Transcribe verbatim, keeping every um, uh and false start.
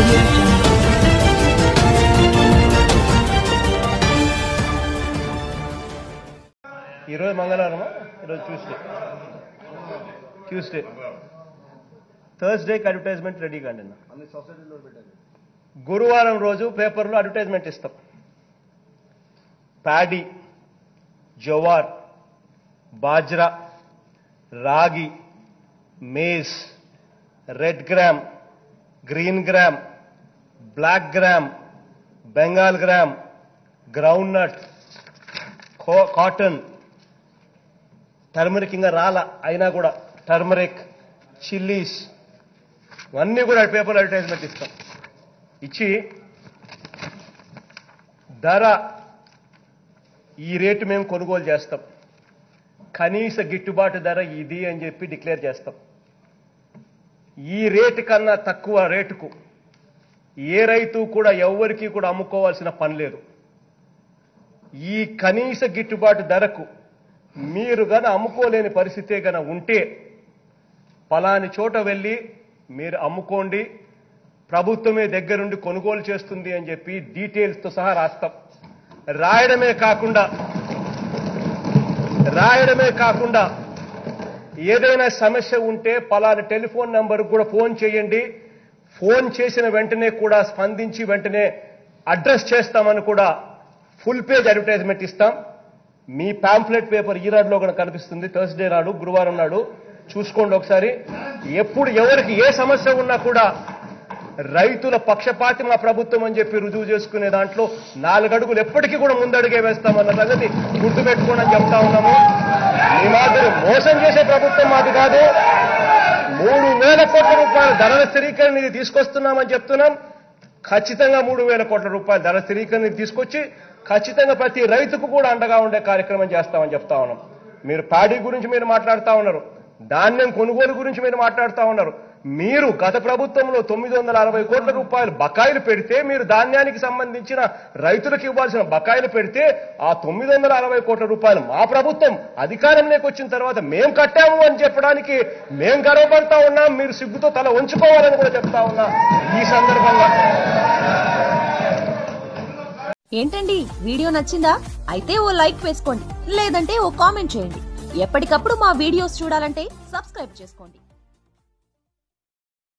audio jungle. ఈరోజు మంగళవారమా ఈరోజు ట్యూస్డే ట్యూస్డే థర్స్డేకి అడ్వర్టైజ్మెంట్ రెడీ కాండి. గురువారం రోజు పేపర్లో అడ్వర్టైజ్మెంట్ ఇస్తాం. Paddy, jowar, bajra, ragi, maize, red gram, green gram, black gram, Bengal gram, groundnut, cotton, turmeric ఇంకా రాల అయినా కూడా టర్మరిక్, చిల్లీస్ అన్నీ కూడా పేపర్ అడ్వర్టైజ్మెంట్ ఇస్తాం. ఇచ్చి ధర ఈ రేటు మేము కొనుగోలు చేస్తాం, కనీస గిట్టుబాటు ధర ఇది అని చెప్పి డిక్లేర్ చేస్తాం. ఈ రేటు కన్నా తక్కువ రేటుకు ఏ రైతు కూడా ఎవరికి కూడా అమ్ముకోవాల్సిన పని లేదు. ఈ కనీస గిట్టుబాటు ధరకు మీరు గన అమ్ముకోలేని పరిస్థితే గన ఉంటే పలాని చోట వెళ్ళి మీరు అమ్ముకోండి, ప్రభుత్వమే దగ్గరుండి కొనుగోలు చేస్తుంది అని చెప్పి డీటెయిల్స్తో సహా రాస్తాం. రాయడమే కాకుండా రాయడమే కాకుండా ఏదైనా సమస్య ఉంటే పలాని టెలిఫోన్ నంబర్కు కూడా ఫోన్ చేయండి, ఫోన్ చేసిన వెంటనే కూడా స్పందించి వెంటనే అడ్రస్ చేస్తామని కూడా ఫుల్ పేజ్ అడ్వర్టైజ్మెంట్ ఇస్తాం. మీ పాంఫ్లెట్ పేపర్ ఈనాడులో కూడా కనిపిస్తుంది. థర్స్డే నాడు, గురువారం నాడు చూసుకోండి ఒకసారి. ఎప్పుడు ఎవరికి ఏ సమస్య ఉన్నా కూడా రైతుల పక్షపాతి మా ప్రభుత్వం అని చెప్పి రుజువు చేసుకునే దాంట్లో నాలుగడుగులు ఎప్పటికీ కూడా ముందడుగే వేస్తామన్న సంగతి గుర్తుపెట్టుకోండి అని చెప్తా ఉన్నాము. ఈ మాదిరి మోసం చేసే ప్రభుత్వం మాది కాదు. మూడు వేల కోట్ల రూపాయల ధరల స్థిరీకరణ నిధి తీసుకొస్తున్నామని చెప్తున్నాం. ఖచ్చితంగా మూడు వేల కోట్ల రూపాయల ధర స్థిరీకరణ నిధి తీసుకొచ్చి ఖచ్చితంగా ప్రతి రైతుకు కూడా అండగా ఉండే కార్యక్రమం చేస్తామని చెప్తా ఉన్నాం. మీరు ప్యాడీ గురించి మీరు మాట్లాడుతూ ఉన్నారు, ధాన్యం కొనుగోలు గురించి మీరు మాట్లాడుతూ ఉన్నారు. మీరు గత ప్రభుత్వంలో తొమ్మిది వందల అరవై కోట్ల రూపాయలు బకాయిలు పెడితే, మీరు ధాన్యానికి సంబంధించిన రైతులకు ఇవ్వాల్సిన బకాయిలు పెడితే ఆ తొమ్మిది వందల అరవై కోట్ల రూపాయలు మా ప్రభుత్వం అధికారంలోకి వచ్చిన తర్వాత మేం కట్టాము అని చెప్పడానికి మేం గర్వపడతా ఉన్నాం. మీరు సిగ్గుతో తల వంచుకోవాలని కూడా చెప్తా ఉన్నా. ఈ సందర్భంగా ఏంటండి, వీడియో నచ్చిందా? అయితే ఓ లైక్ వేసుకోండి, లేదంటే ఓ కామెంట్ చేయండి. ఎప్పటికప్పుడు మా వీడియోస్ చూడాలంటే సబ్స్క్రైబ్ చేసుకోండి.